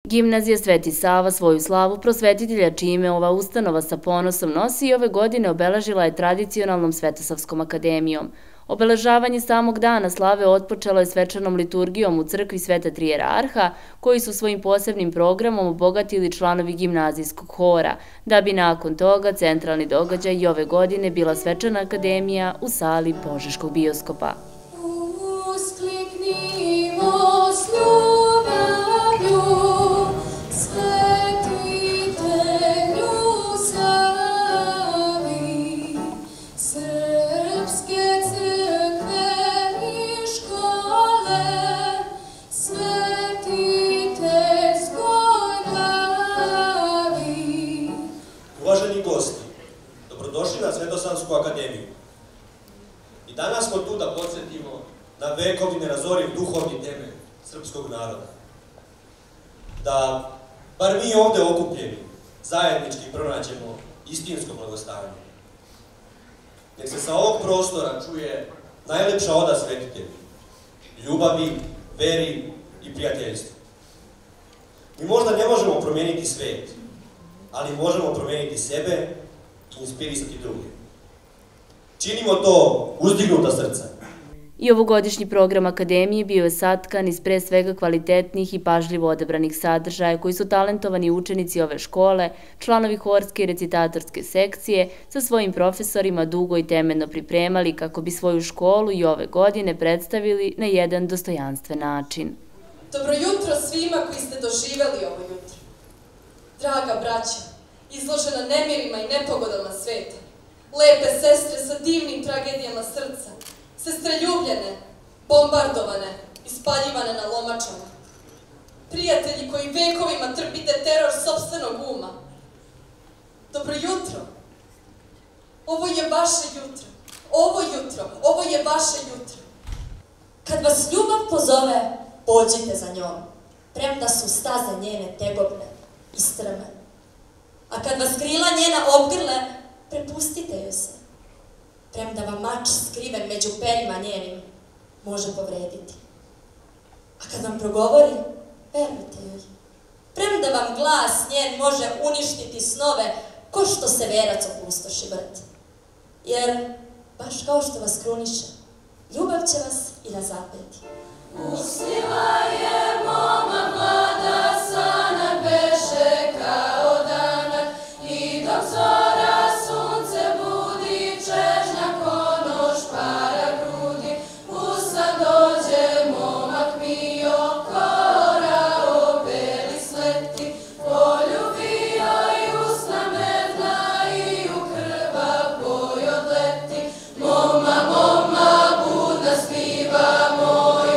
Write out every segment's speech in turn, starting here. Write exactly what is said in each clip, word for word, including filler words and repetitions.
Gimnazija Sveti Sava svoju slavu prosvetitelja, čime ova ustanova sa ponosom nosi, i ove godine obeležila je tradicionalnom Svetosavskom akademijom. Obeležavanje samog dana slave otpočelo je svečanom liturgijom u crkvi Sveta Trijerarha, koji su svojim posebnim programom obogatili članovi gimnazijskog hora, da bi nakon toga centralni događaj i ove godine bila svečana akademija u sali Požeškog bioskopa. Uvaženi gosti, dobrodošli na Svetosavsku akademiju. I danas smo tu da podsjetimo na vekovni nerazoriv duhovni temelj srpskog naroda. Da, bar mi ovde okupljeni, zajednički pronađemo istinsko blagostanje. Nek se sa ovog prostora čuje najlepša oda svetitelju, ljubavi, veri i prijateljstvu. Mi možda ne možemo promijeniti svet, ali možemo promijeniti sebe i inspirisati druge. Činimo to uzdignuta srca. I ovogodišnji program akademije bio je satkan iz pre svega kvalitetnih i pažljivo odabranih sadržaja koji su talentovani učenici ove škole, članovi horske i recitatorske sekcije, sa svojim profesorima dugo i temeljno pripremali kako bi svoju školu i ove godine predstavili na jedan dostojanstven način. Dobro jutro svima koji ste doživjeli ovo jutro. Draga braća, izložena nemirima i nepogodama sveta, lepe sestre sa divnim tragedijama srca, sestre ljubljene, bombardovane i spaljivane na lomačama, prijatelji koji vekovima trpite teror sopstvenog uma. Dobro jutro. Ovo je vaše jutro. Ovo jutro. Ovo je vaše jutro. Kad vas ljubav pozove, pođite za njom, premda su staze njene tegobne i strme. A kad vas krila njena obgrle, prepustite joj se, premda vam mač skriven među perima njenim može povrediti. A kad vam progovori, verujte joj, premda vam glas njen može uništiti snove ko što se verac opustoši vrt. Jer, baš kao što vas kruniše, ljubav će vas i razapeti. Usnila je momak mlada, sana beše kao danak, i dok zora sunce budi, čežnja konoš para grudi. U san dođe momak mio, kora obeli sleti, poljubio i usna medna i u krva poj odleti. Moma, moma, budna spiva moj,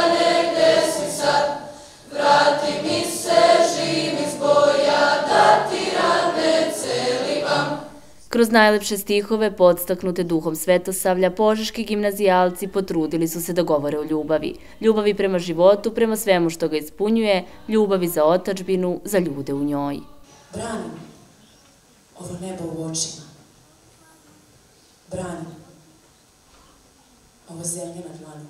kroz najlepše stihove, podstaknute duhom Svetosavlja, požeški gimnazijalci potrudili su se da govore o ljubavi. Ljubavi prema životu, prema svemu što ga ispunjuje, ljubavi za otadžbinu, za ljude u njoj. Branim ovo nebo u očima. Branim ovo zemlje na dlanu.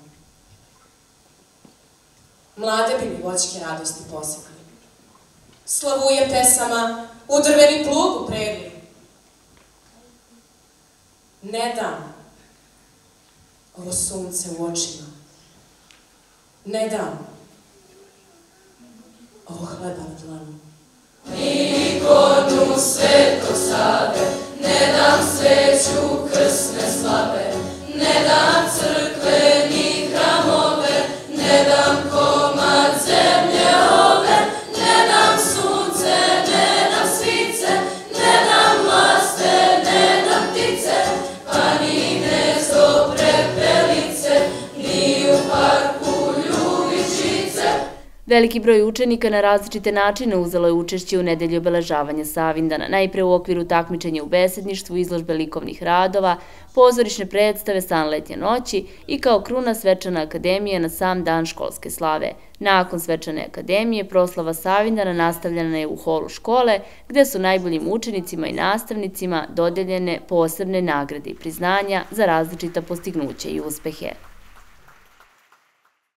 Mlade bi mi voćke radosti posekli. Slavuje pesama u drveni plug upregli. Ne dam ovo sunce u očima. Ne dam ovo hleba na dlanu. Ikonu Svetog Save, ne dam sveću krsne slave, ne dam crkve ni hramove, ne dam komad zemlje ove, ne dam sunce, ne dam svice, ne dam laste, ne dam ptice, pa ni gnezdo prepelice, ni u parku ljubičice. Veliki broj učenika na različite načine uzelo je učešće u nedelji obeležavanja Savindana, najpre u okviru takmičenja u besedništvu, izložbe likovnih radova, pozorišne predstave San letnje noći i kao kruna svečana akademija na sam dan školske slave. Nakon svečane akademije, proslava Savindana nastavljena je u holu škole, gde su najboljim učenicima i nastavnicima dodeljene posebne nagrade i priznanja za različita postignuća i uspehe.